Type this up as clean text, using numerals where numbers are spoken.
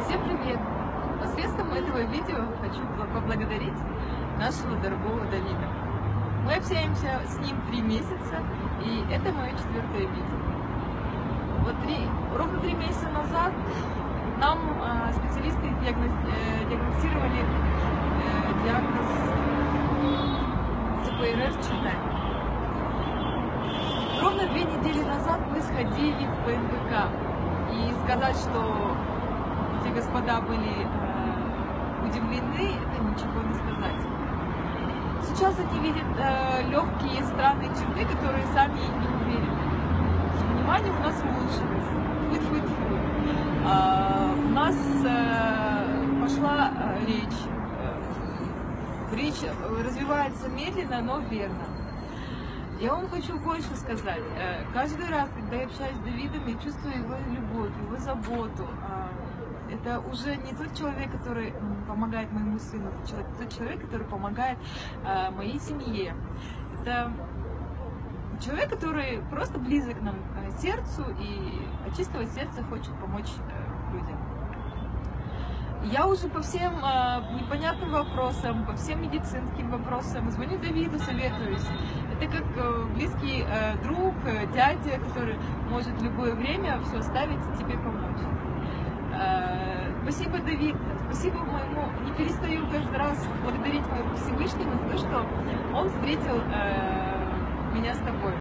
Всем привет! Посредством этого видео хочу поблагодарить нашего дорогого Давида. Мы общаемся с ним 3 месяца, и это мое 4-е видео. Ровно 3 месяца назад нам специалисты диагностировали диагноз ЦПРР-4. Ровно 2 недели назад мы сходили в ПНБК, и сказать, что эти господа были удивлены, это ничего не сказать. Сейчас они видят легкие странные черты, которые сами не уверены. Внимание у нас улучшилось. Фу-фу-фу. У нас пошла речь. Речь развивается медленно, но верно. Я вам хочу кое-что сказать. Каждый раз, когда я общаюсь с Давидом, я чувствую его любовь, его заботу. Это уже не тот человек, который помогает моему сыну, это тот человек, который помогает моей семье. Это человек, который просто близок к нам к сердцу и от чистого сердца хочет помочь людям. Я уже по всем непонятным вопросам, по всем медицинским вопросам звоню Давиду, советуюсь. Это как близкий друг, дядя, который может в любое время все оставить и тебе помочь. Спасибо, Давид, спасибо моему, не перестаю каждый раз благодарить моего Всевышнего за то, что он встретил меня с тобой.